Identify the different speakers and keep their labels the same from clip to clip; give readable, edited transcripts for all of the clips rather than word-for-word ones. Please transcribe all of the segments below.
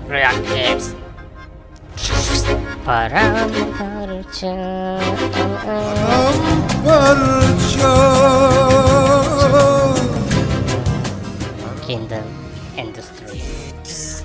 Speaker 1: Reactives. Paramparça. Kingdom Industries.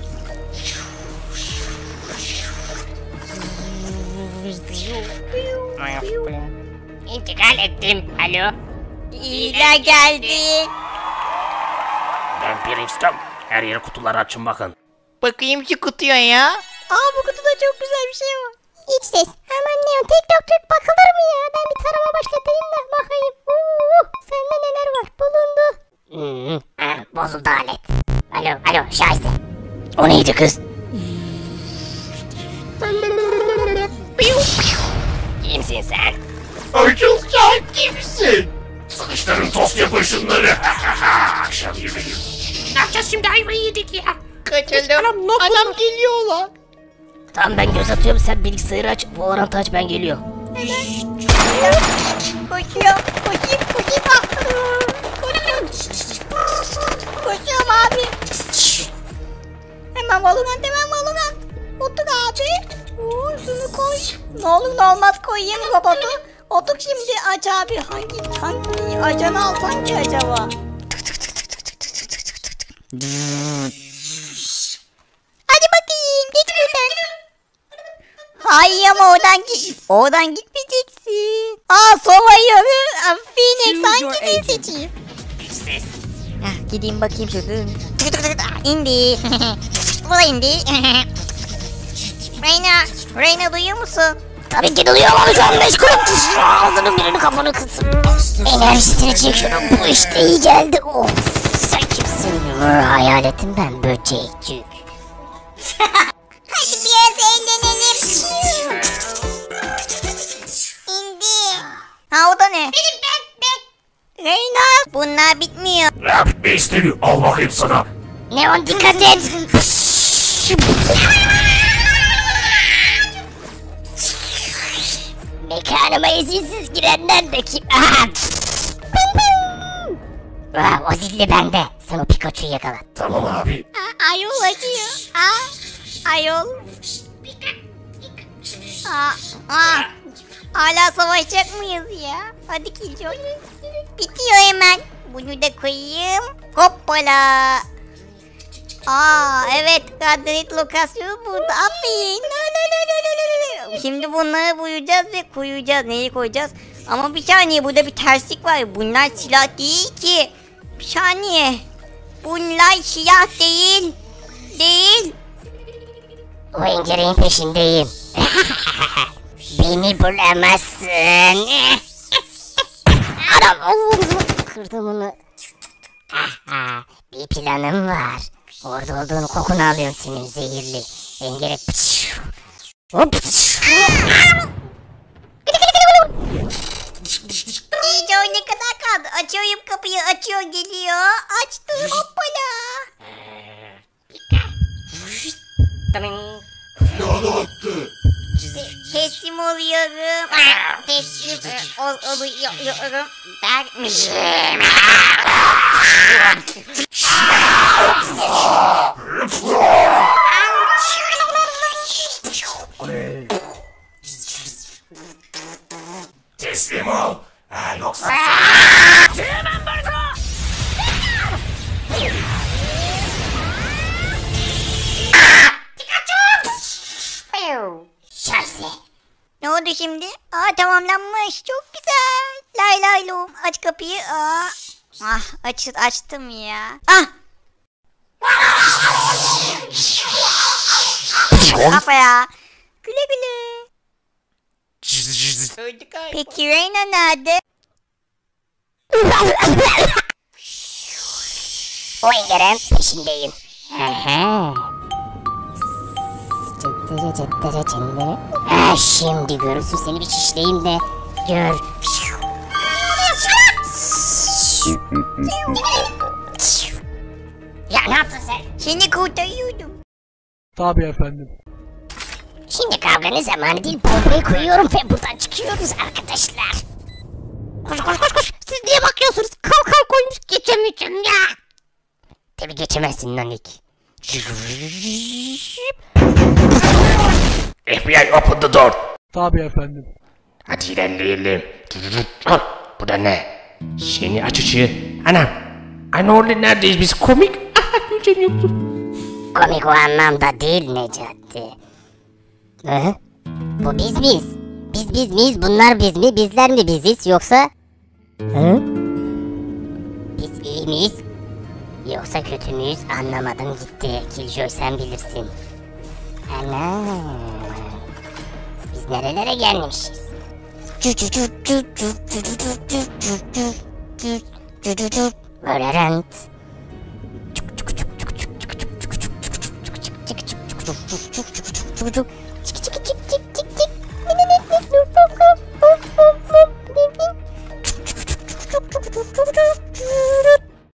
Speaker 1: İntikal ettim. Alo.
Speaker 2: İyiler geldi.
Speaker 3: Ben Princeton. Her yere kutuları açın bakın.
Speaker 1: Bakayım şu kutuya ya.
Speaker 2: Aa, bu kutuda çok güzel bir şey var.
Speaker 4: Hiç ses. Hemen Neon tek bakılır mı ya? Ben bir tarama başlatayım da bakayım. Sende neler var? Bulundu.
Speaker 1: Bozuldu alet. Alo Şahise. O neydi kız? Kimsin sen?
Speaker 3: Akıl sen kimsin? Sıkıştırın tost yapın şunları. Akşam yemeği.
Speaker 1: Ne yapacağız şimdi, ayvayı yedik ya.
Speaker 2: Kaçalım.
Speaker 1: Anam geliyor lan. Tamam, ben göz atıyorum, sen bilgisayarı aç. Bu orantı aç, ben geliyorum.
Speaker 2: Koşuyorum. Koşayım. Koşuyorum. Koşuyorum abi. Hemen Valorant. Otur abi. Şunu koy. Ne olur ne olmaz koyayım robotu. Otur şimdi, aç abi. Hangi ajanı alsan ki acaba? Hadi bakayım, geç buradan. Hayır ama oradan gitmeyeceksin. Sova'yı, Phoenix, hangisini seçeyim?
Speaker 1: Ses.
Speaker 2: Gideyim bakayım şurada. İndi. Bu da indi. Reyna duyuyor musun?
Speaker 1: Tabii ki duyuyorum ama şu an meşgulüm. Ağzının birini kafanı kısın. Enerjisini çekiyorum. Bu işte iyi geldi. Of, sen kimsin? Hayaletim ben, böcekçik.
Speaker 2: Hadi biraz eğlenelim. İndi. O da ne? Benim ben. Reyna, bunlar bitmiyor.
Speaker 3: Rap ne istemiyor? Al bakayım sana.
Speaker 1: Neon dikkat et. Mekanıma izinsiz girenler de kim? O zilli bende. Sen o Pikachu'yu yakala.
Speaker 3: Tamam abi.
Speaker 2: Ayol acıyor. Ayol. Hala savaşacak mıyız ya? Hadi Killjoy. Bitiyor hemen. Bunu da koyayım. Hoppala. Evet, koordinat lokasyonu burada. Aferin. Şimdi bunları buyuracağız ve koyacağız. Neyi koyacağız? Ama bir saniye, burada bir terslik var. Bunlar silah değil ki. Bir saniye. Bunlar silah değil.
Speaker 1: O engereğin peşindeyim. Beni bulamazsın. Anam, kırdım onu. Bir planım var. Orada olduğunu kokunu alıyorum senin zehirli. Engerek. Hop.
Speaker 2: İyice ne kadar kaldı? Açıyorum kapıyı, açıyor, geliyor. Açtı, hoppala.
Speaker 3: Yalattı.
Speaker 2: Teslim oluyorum. Teslim oluyorum. Dermişim.
Speaker 3: Teslim ol. Yoksa
Speaker 1: Şahse.
Speaker 2: Ne oldu şimdi? Tamamlanmış. Çok güzel. Lay lay lom. Aç kapıyı. Açtım ya. Kafaya. Güle güle. Peki Reyna nerede?
Speaker 1: O engereğin peşindeyim. Şimdi görürsün, seni bir şişleyeyim de gör. Ya ne yaptın sen?
Speaker 2: Seni kurtarıyordum.
Speaker 5: Tabii efendim.
Speaker 1: Şimdi kavganın zamanı değil, bombayı koyuyorum ve buradan çıkıyoruz arkadaşlar. Koş. Siz niye bakıyorsunuz? Kalkan koymuş, geçemeyeceğim ya. Tabii geçemezsin Nanik.
Speaker 3: FBI open the door.
Speaker 5: Tabii efendim.
Speaker 3: Hadi ilerleyelim. Bu da ne? Seni aç ışığı. Anam. Aynı orada neredeyiz biz? Komik. Gülcem yoktu.
Speaker 1: Komik o anlamda değil Necati. Hı? Bu biz miyiz? Biz miyiz? Bunlar biz mi? Bizler mi biziz? Yoksa... Hı? Biz iyi miyiz? Yoksa kötü müyüz? Anlamadım gitti. Killjoy sen bilirsin. Ana. Biz nerelere gelmişiz? Valorant.